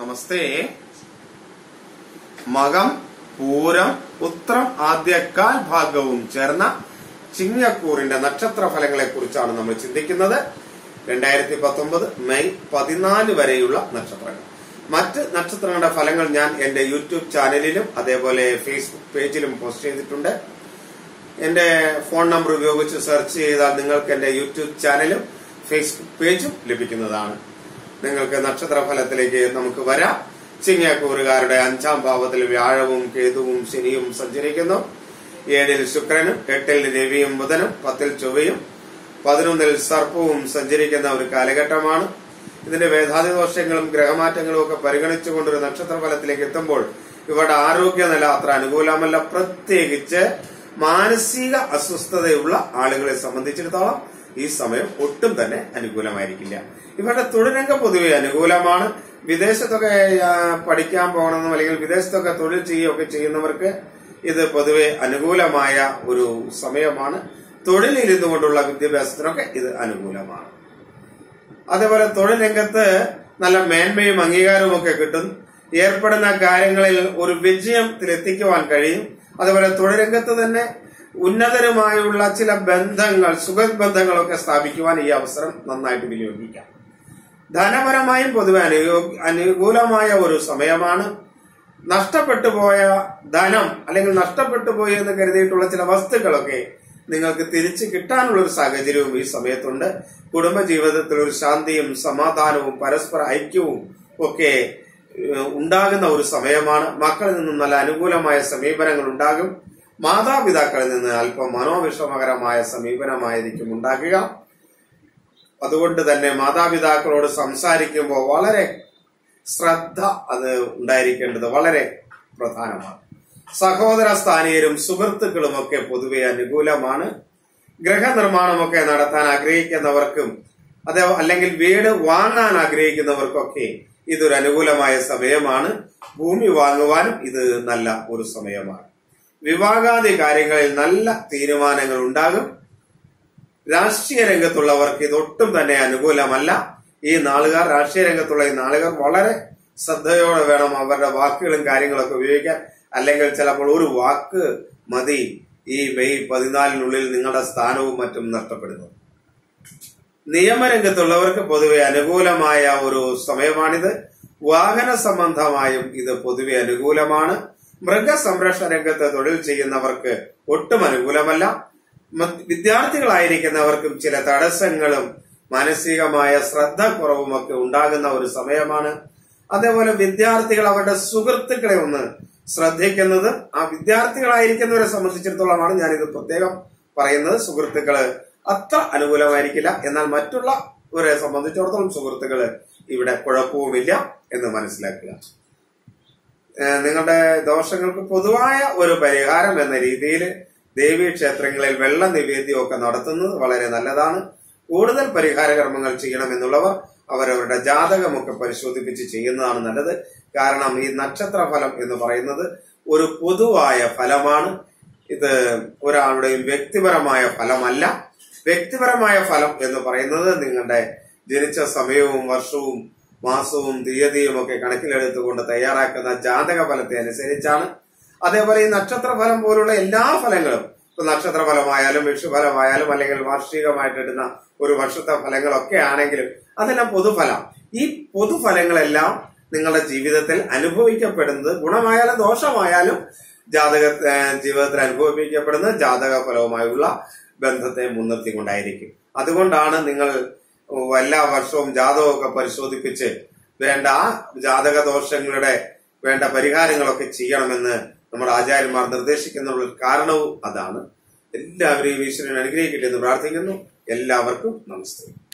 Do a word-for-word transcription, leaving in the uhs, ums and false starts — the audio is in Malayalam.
നമസ്തേ. മകം, പൂരം, ഉത്രം ആദ്യകാൽ ഭാഗവും ചേർന്ന ചിങ്ങക്കൂറിന്റെ നക്ഷത്ര ഫലങ്ങളെ കുറിച്ചാണ് നമ്മൾ ചിന്തിക്കുന്നത്. രണ്ടായിരത്തി പത്തൊമ്പത് മെയ് പതിനാല് വരെയുള്ള നക്ഷത്രങ്ങൾ. മറ്റ് നക്ഷത്രങ്ങളുടെ ഫലങ്ങൾ ഞാൻ എന്റെ യൂട്യൂബ് ചാനലിലും അതേപോലെ ഫേസ്ബുക്ക് പേജിലും പോസ്റ്റ് ചെയ്തിട്ടുണ്ട്. എന്റെ ഫോൺ നമ്പർ ഉപയോഗിച്ച് സെർച്ച് ചെയ്താൽ നിങ്ങൾക്ക് എന്റെ യൂട്യൂബ് ചാനലും ഫേസ്ബുക്ക് പേജും ലഭിക്കുന്നതാണ്. നിങ്ങൾക്ക് നക്ഷത്ര ഫലത്തിലേക്ക് നമുക്ക് വരാം. ചിങ്ങക്കൂറുകാരുടെ അഞ്ചാം ഭാവത്തിൽ വ്യാഴവും കേതുവും ശനിയും സഞ്ചരിക്കുന്നു. ഏഴിൽ ശുക്രനും, എട്ടിൽ രവിയും ബുധനും, പത്തിൽ ചൊവ്വയും, പതിനൊന്നിൽ സർപ്പവും സഞ്ചരിക്കുന്ന ഒരു കാലഘട്ടമാണ്. ഇതിന്റെ വേദാതിദോഷങ്ങളും ഗ്രഹമാറ്റങ്ങളും ഒക്കെ പരിഗണിച്ചുകൊണ്ടൊരു നക്ഷത്ര ഫലത്തിലേക്ക് എത്തുമ്പോൾ ഇവരുടെ ആരോഗ്യനില അത്ര അനുകൂലമല്ല. പ്രത്യേകിച്ച് മാനസിക അസ്വസ്ഥതയുള്ള ആളുകളെ സംബന്ധിച്ചിടത്തോളം ഈ സമയം ഒട്ടും തന്നെ അനുകൂലമായിരിക്കില്ല. ഇവരുടെ തൊഴിൽരംഗം പൊതുവെ അനുകൂലമാണ്. വിദേശത്തൊക്കെ പഠിക്കാൻ പോകണമെന്നും അല്ലെങ്കിൽ വിദേശത്തൊക്കെ തൊഴിൽ ചെയ്യുകയൊക്കെ ചെയ്യുന്നവർക്ക് ഇത് പൊതുവെ അനുകൂലമായ ഒരു സമയമാണ്. തൊഴിലിരുന്നു കൊണ്ടുള്ള വിദ്യാഭ്യാസത്തിനൊക്കെ ഇത് അനുകൂലമാണ്. അതേപോലെ തൊഴിൽ രംഗത്ത് നല്ല മേന്മയും അംഗീകാരവും ഒക്കെ കിട്ടും. ഏർപ്പെടുന്ന കാര്യങ്ങളിൽ ഒരു വിജയത്തിലെത്തിക്കുവാൻ കഴിയും. അതുപോലെ തൊഴിൽ രംഗത്ത് തന്നെ ഉന്നതരുമായുള്ള ചില ബന്ധങ്ങൾ, സുഖബന്ധങ്ങളൊക്കെ സ്ഥാപിക്കുവാൻ ഈ അവസരം നന്നായിട്ട് വിനിയോഗിക്കാം. ധനപരമായും പൊതുവെ അനുകൂലമായ ഒരു സമയമാണ്. നഷ്ടപ്പെട്ടു പോയ ധനം അല്ലെങ്കിൽ നഷ്ടപ്പെട്ടു പോയി എന്ന് കരുതിയിട്ടുള്ള ചില വസ്തുക്കളൊക്കെ നിങ്ങൾക്ക് തിരിച്ചു കിട്ടാനുള്ള ഒരു സാഹചര്യവും ഈ സമയത്തുണ്ട്. കുടുംബജീവിതത്തിൽ ഒരു ശാന്തിയും സമാധാനവും പരസ്പര ഐക്യവും ഒക്കെ ഉണ്ടാകുന്ന ഒരു സമയമാണ്. മക്കളിൽ നിന്നും നല്ല അനുകൂലമായ സമീപനങ്ങൾ ഉണ്ടാകും. മാതാപിതാക്കളിൽ നിന്ന് അല്പം മനോവിഷമകരമായ സമീപനമായിരിക്കും ഉണ്ടാകുക. അതുകൊണ്ട് തന്നെ മാതാപിതാക്കളോട് സംസാരിക്കുമ്പോൾ വളരെ ശ്രദ്ധ അത് ഉണ്ടായിരിക്കേണ്ടത് വളരെ പ്രധാനമാണ്. സഹോദര സ്ഥാനീയരും സുഹൃത്തുക്കളും ഒക്കെ പൊതുവെ അനുകൂലമാണ്. ഗൃഹനിർമ്മാണമൊക്കെ നടത്താൻ ആഗ്രഹിക്കുന്നവർക്കും അതേ അല്ലെങ്കിൽ വീട് വാങ്ങാൻ ആഗ്രഹിക്കുന്നവർക്കൊക്കെ ഇതൊരു അനുകൂലമായ സമയമാണ്. ഭൂമി വാങ്ങുവാനും ഇത് നല്ല ഒരു സമയമാണ്. വിവാഹാദി കാര്യങ്ങളിൽ നല്ല തീരുമാനങ്ങൾ ഉണ്ടാകും. രാഷ്ട്രീയ രംഗത്തുള്ളവർക്ക് ഇതൊട്ടും തന്നെ അനുകൂലമല്ല. ഈ നാളുകാർ രാഷ്ട്രീയ രംഗത്തുള്ള ഈ നാളുകാർ വളരെ ശ്രദ്ധയോടെ വേണം അവരുടെ വാക്കുകളും കാര്യങ്ങളൊക്കെ ഉപയോഗിക്കാൻ. അല്ലെങ്കിൽ ചിലപ്പോൾ ഒരു വാക്ക് മതി ഈ മെയ് പതിനാലിനുള്ളിൽ നിങ്ങളുടെ സ്ഥാനവും മറ്റും നഷ്ടപ്പെടുന്നു. നിയമരംഗത്തുള്ളവർക്ക് പൊതുവെ അനുകൂലമായ ഒരു സമയമാണിത്. വാഹന സംബന്ധമായും ഇത് പൊതുവെ അനുകൂലമാണ്. മൃഗസംരക്ഷണ രംഗത്ത് തൊഴിൽ ചെയ്യുന്നവർക്ക് ഒട്ടും അനുകൂലമല്ല. വിദ്യാർത്ഥികളായിരിക്കുന്നവർക്കും ചില തടസ്സങ്ങളും മാനസികമായ ശ്രദ്ധ കുറവുമൊക്കെ ഉണ്ടാകുന്ന ഒരു സമയമാണ്. അതേപോലെ വിദ്യാർത്ഥികൾ അവരുടെ സുഹൃത്തുക്കളെ ഒന്ന് ശ്രദ്ധിക്കുന്നത് ആ വിദ്യാർത്ഥികളായിരിക്കുന്നവരെ സംബന്ധിച്ചിടത്തോളമാണ് ഞാനിത് പ്രത്യേകം പറയുന്നത്. സുഹൃത്തുക്കള് അത്ര അനുകൂലമായിരിക്കില്ല. എന്നാൽ മറ്റുള്ളവരെ സംബന്ധിച്ചിടത്തോളം സുഹൃത്തുക്കള് ഇവിടെ കുഴപ്പവുമില്ല എന്ന് മനസ്സിലാക്കുക. നിങ്ങളുടെ ദോഷങ്ങൾക്ക് പൊതുവായ ഒരു പരിഹാരം എന്ന രീതിയിൽ ദേവീ ക്ഷേത്രങ്ങളിൽ വെള്ള നിവേദ്യമൊക്കെ നടത്തുന്നത് വളരെ നല്ലതാണ്. കൂടുതൽ പരിഹാര കർമ്മങ്ങൾ ചെയ്യണമെന്നുള്ളവർ അവരവരുടെ ജാതകമൊക്കെ പരിശോധിപ്പിച്ച് ചെയ്യുന്നതാണ് നല്ലത്. കാരണം ഈ നക്ഷത്ര ഫലം എന്ന് പറയുന്നത് ഒരു പൊതുവായ ഫലമാണ്. ഇത് ഒരാളുടെയും വ്യക്തിപരമായ ഫലമല്ല. വ്യക്തിപരമായ ഫലം എന്ന് പറയുന്നത് നിങ്ങളുടെ ജനിച്ച സമയവും വർഷവും മാസവും തീയതിയും ഒക്കെ കണക്കിലെടുത്തുകൊണ്ട് തയ്യാറാക്കുന്ന ജാതക ഫലത്തെ അനുസരിച്ചാണ്. അതേപോലെ ഈ നക്ഷത്ര ഫലം പോലുള്ള എല്ലാ ഫലങ്ങളും, ഇപ്പൊ നക്ഷത്ര ഫലമായാലും വിഷുഫലമായാലും അല്ലെങ്കിൽ വാർഷികമായിട്ടിടുന്ന ഒരു വർഷത്തെ ഫലങ്ങളൊക്കെ ആണെങ്കിലും അതെല്ലാം പൊതുഫലം. ഈ പൊതുഫലങ്ങളെല്ലാം നിങ്ങളുടെ ജീവിതത്തിൽ അനുഭവിക്കപ്പെടുന്നത് ഗുണമായാലും ദോഷമായാലും ജാതക ജീവിതത്തിൽ അനുഭവിക്കപ്പെടുന്നത് ജാതക ഫലവുമായുള്ള ബന്ധത്തെ മുൻനിർത്തിക്കൊണ്ടായിരിക്കും. അതുകൊണ്ടാണ് നിങ്ങൾ എല്ലാ വർഷവും ജാതകമൊക്കെ പരിശോധിപ്പിച്ച് വേണ്ട ആ ജാതക ദോഷങ്ങളുടെ വേണ്ട പരിഹാരങ്ങളൊക്കെ ചെയ്യണമെന്ന് നമ്മുടെ ആചാര്യന്മാർ നിർദ്ദേശിക്കുന്ന കാരണവും അതാണ്. എല്ലാവരെയും ഈശ്വരൻ അനുഗ്രഹിക്കട്ടെ എന്ന് പ്രാർത്ഥിക്കുന്നു. എല്ലാവർക്കും നമസ്തേ.